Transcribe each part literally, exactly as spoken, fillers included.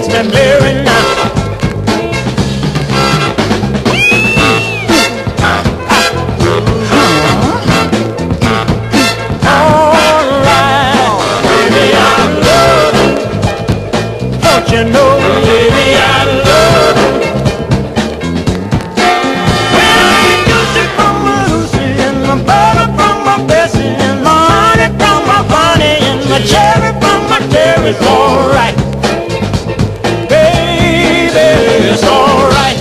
gets me very now. You know, baby, I love you. Well, I get you from my Lucy, and my butter from my Bessie, and my honey from my Bonnie, and my cherry from my Terry's alright. Baby, it's alright.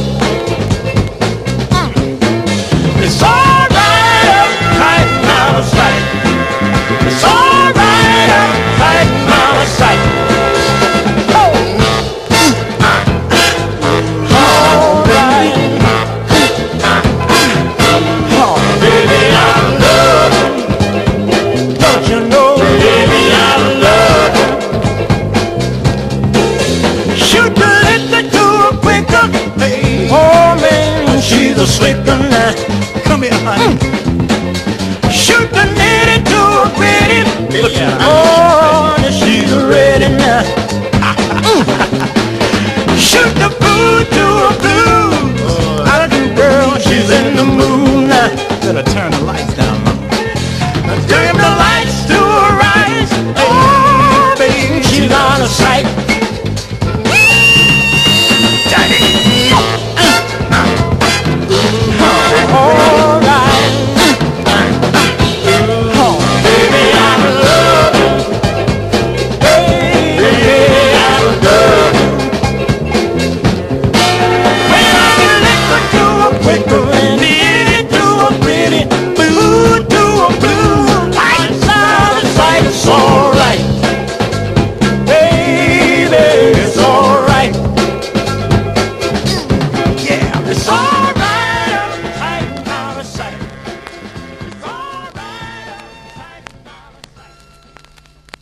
It's alright uptight and out of sight. It's alright uptight and out of sight. She's a sleeping now. Come here, honey. Shoot the nitty to a pretty. Look at her. Oh, honey, she's ready now. Shoot the blue to a blue. I do, girl, she's in the mood now. Better turn the lights down, mama. Turn the lights to her eyes. Oh, baby, she's out of sight.